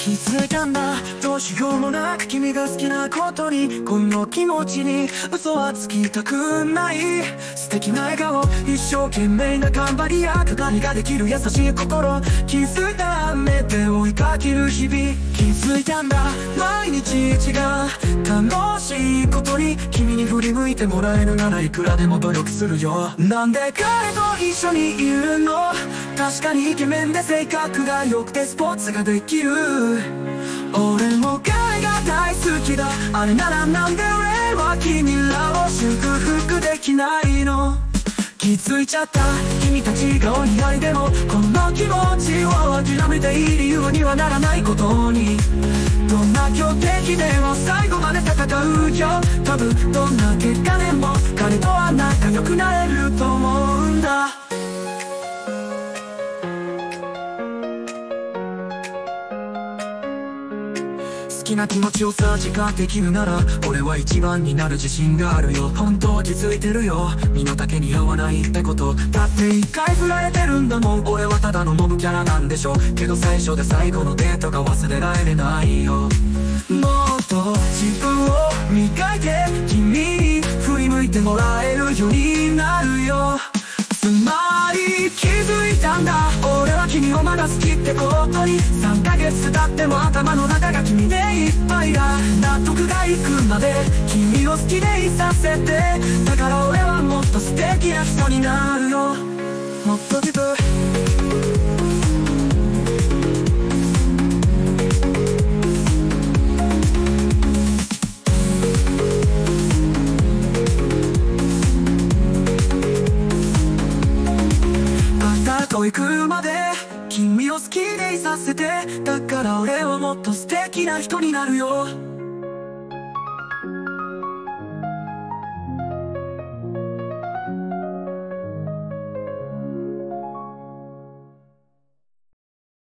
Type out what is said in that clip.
気づいたんだ、どうしようもなく君が好きなことに、この気持ちに嘘はつきたくない。素敵な笑顔、一生懸命な頑張りや鏡ができる優しい心、気づいた目で追いかける日々。気づいたんだ、毎日違う楽しいことに、君に振り向いてもらえるならいくらでも努力するよ。なんで彼と一緒にいるの、確かにイケメンで性格が良くてスポーツができる。俺も彼が大好きだ、あれならなんで俺は君らを祝福できないの。気づいちゃった、君たちがお似合いでもこの気持ちを諦めていい理由にはならないことに。どんな強敵でも最後まで戦うよ。多分どんな結果でも彼とは仲良くなれると思うんだ。好きな気持ちをさ自覚できるなら俺は一番になる自信があるよ。本当気づいてるよ、身の丈に合わないってこと。だって一回振られてるんだもん。俺はただのモブキャラなんでしょ。けど最初で最後のデートが忘れられないよ。もっと自分を磨いて君に振り向いてもらえるようになるよ。つまり気づいたんだ、俺は君をまだ好きってことに。3ヶ月経っても頭の中が君でいっぱいだ。納得がいくまで君を好きでいさせて。だから俺はもっと素敵な人になるよ。もっと自分行くまで君を好きでいさせて。だから俺はもっと素敵な人になるよ。